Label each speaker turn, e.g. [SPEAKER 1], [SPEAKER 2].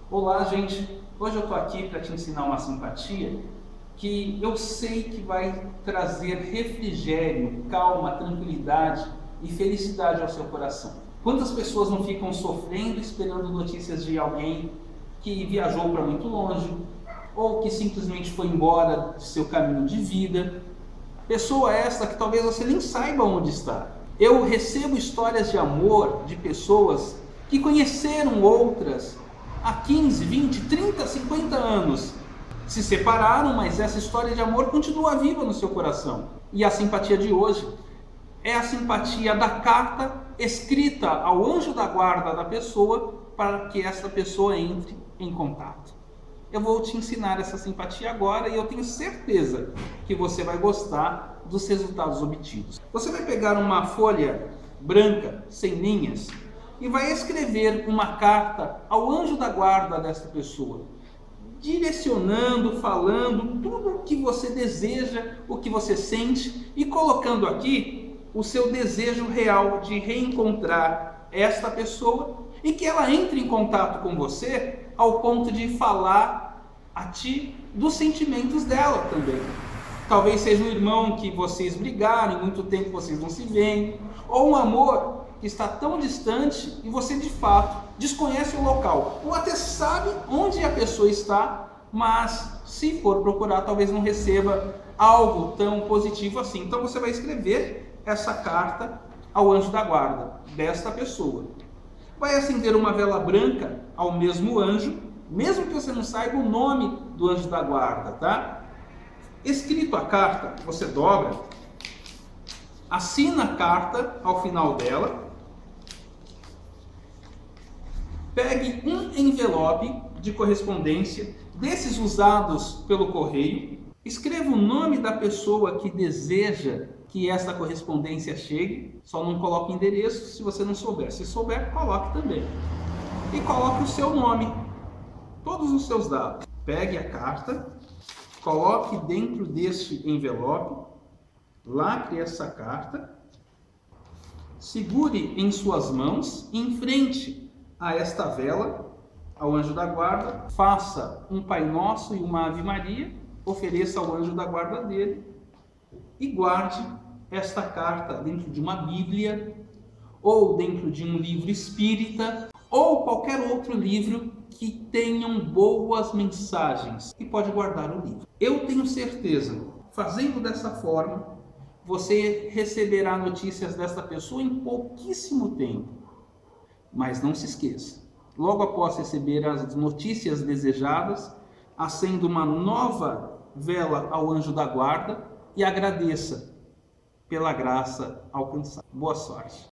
[SPEAKER 1] Olá, gente! Hoje eu estou aqui para te ensinar uma simpatia que eu sei que vai trazer refrigério, calma, tranquilidade e felicidade ao seu coração. Quantas pessoas não ficam sofrendo esperando notícias de alguém que viajou para muito longe ou que simplesmente foi embora de seu caminho de vida? Pessoa esta que talvez você nem saiba onde está. Eu recebo histórias de amor de pessoas que conheceram outras há 15, 20, 30, 50 anos. Se separaram, mas essa história de amor continua viva no seu coração. E a simpatia de hoje é a simpatia da carta escrita ao anjo da guarda da pessoa para que essa pessoa entre em contato. Eu vou te ensinar essa simpatia agora e eu tenho certeza que você vai gostar dos resultados obtidos. Você vai pegar uma folha branca, sem linhas, e vai escrever uma carta ao anjo da guarda dessa pessoa, direcionando, falando tudo o que você deseja, o que você sente e colocando aqui o seu desejo real de reencontrar esta pessoa e que ela entre em contato com você ao ponto de falar a ti dos sentimentos dela também. Talvez seja um irmão que vocês brigaram, em muito tempo vocês não se veem, ou um amor que está tão distante e você de fato desconhece o local, ou até sabe onde a pessoa está, mas se for procurar talvez não receba algo tão positivo assim. Então você vai escrever essa carta ao anjo da guarda desta pessoa. Vai acender uma vela branca ao mesmo anjo, mesmo que você não saiba o nome do anjo da guarda, tá? Escrito a carta, você dobra, assina a carta ao final dela, pegue um envelope de correspondência, desses usados pelo correio, escreva o nome da pessoa que deseja que essa correspondência chegue, só não coloque endereço se você não souber. Se souber, coloque também. E coloque o seu nome, todos os seus dados. Pegue a carta, coloque dentro deste envelope, lacre essa carta, segure em suas mãos, em frente a esta vela, ao anjo da guarda, faça um Pai Nosso e uma Ave Maria, ofereça ao anjo da guarda dele e guarde esta carta dentro de uma Bíblia, ou dentro de um livro espírita, ou qualquer outro livro que tenham boas mensagens, e pode guardar o livro. Eu tenho certeza, fazendo dessa forma, você receberá notícias dessa pessoa em pouquíssimo tempo. Mas não se esqueça, logo após receber as notícias desejadas, acenda uma nova vela ao anjo da guarda e agradeça pela graça alcançada. Boa sorte!